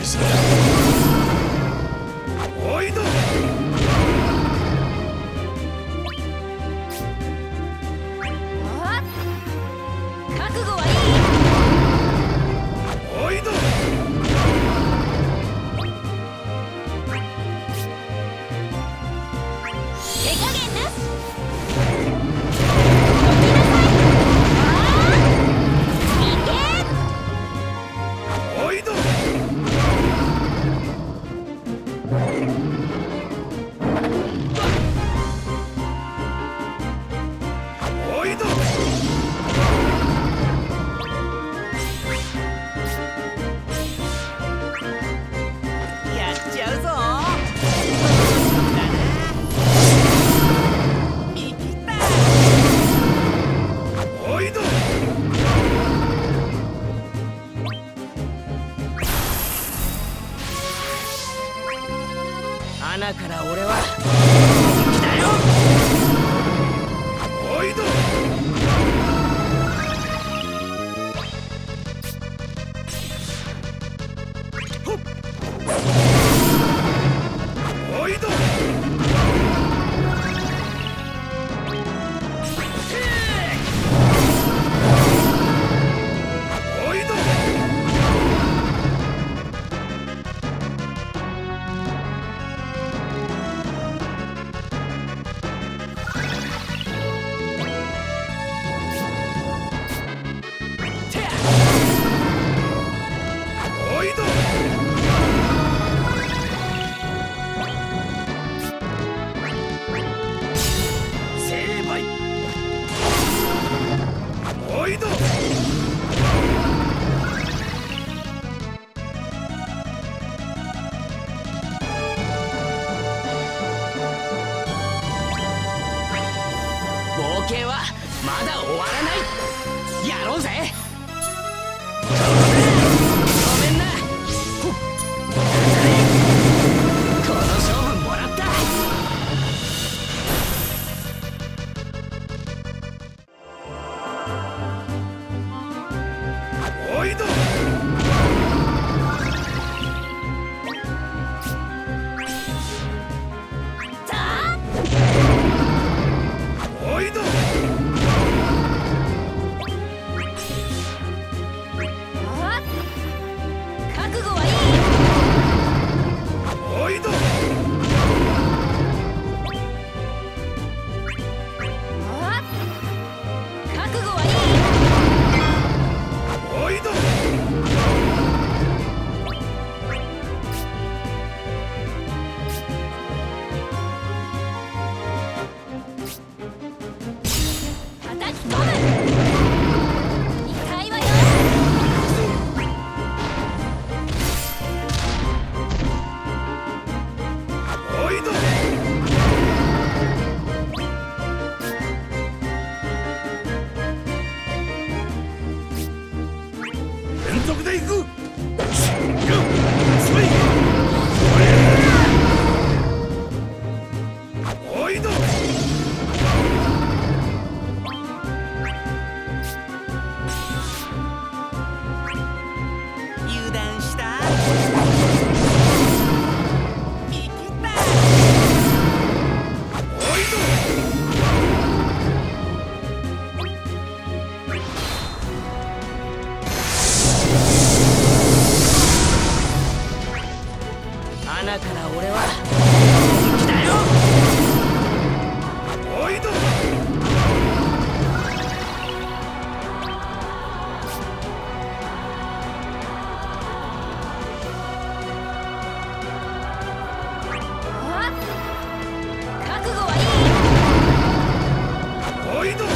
する。おいど。 覚悟はいい。 おいど。 手加減なし。 おいど。おいど。 やっちゃうぞ。見切った。 おいど。 穴から俺は来たよ。 おいど。おいど。おいど。おいど。 成敗。 おいど。 冒険はまだ終わらない。やろうぜ。ごめんな。この勝負もらった。 おいど。おいど。 覚悟はいい。 おいど。 覚悟はいい。 おいど。 叩き込む。痛いわよ。 おいど。連続で行く。おいど。 油断した。見切った。 おいど。 穴から俺は来たよ。 おいど。 覚悟はいい。 おいど。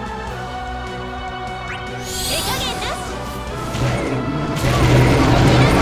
手加減なし。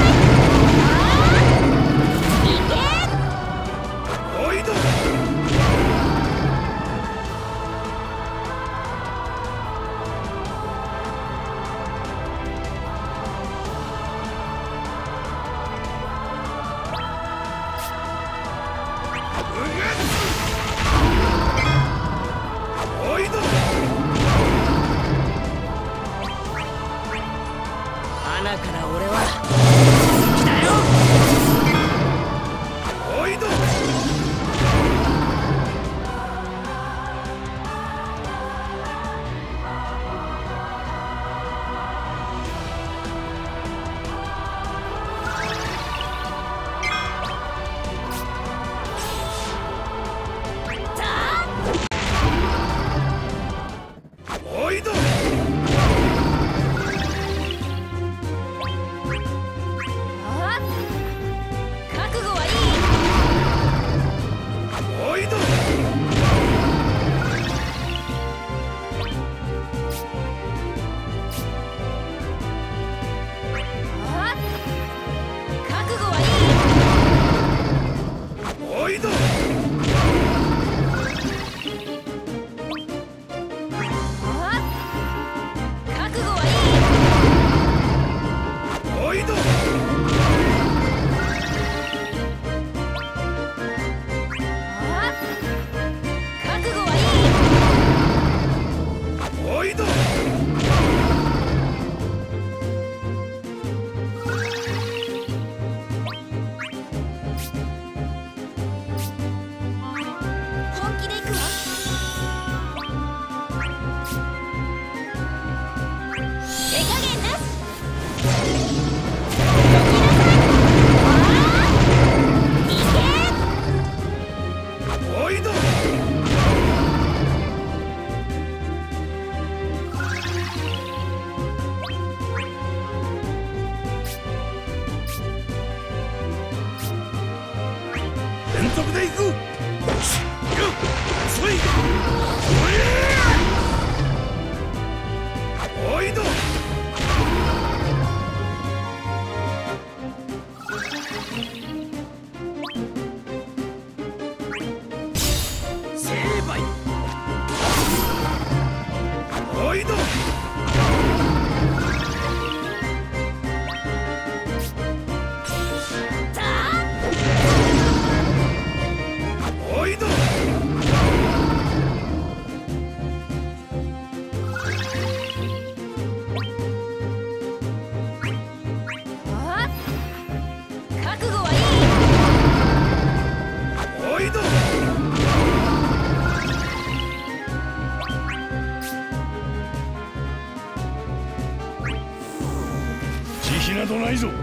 などないぞ。こ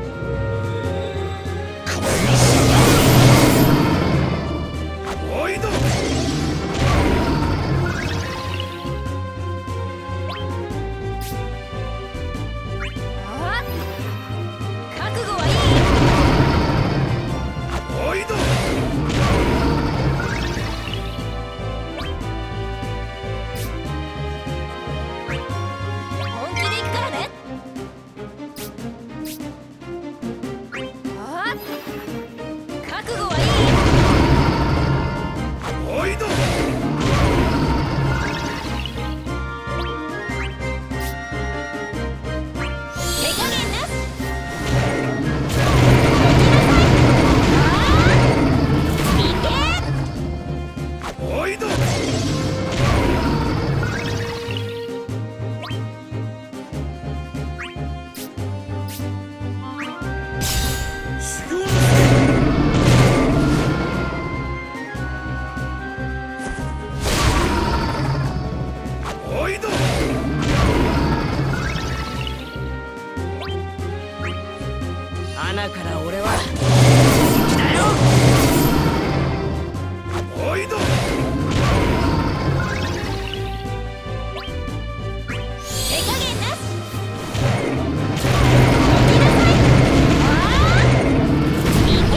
れがおいど。 あ覚悟はいい。 おいど。 本気で行くからね。覚悟はいい。 おいど。 手加減なし。いけ。 おいど。修行のおいど。 穴から俺は来たよ。 おいど。 手加減なし。いけ。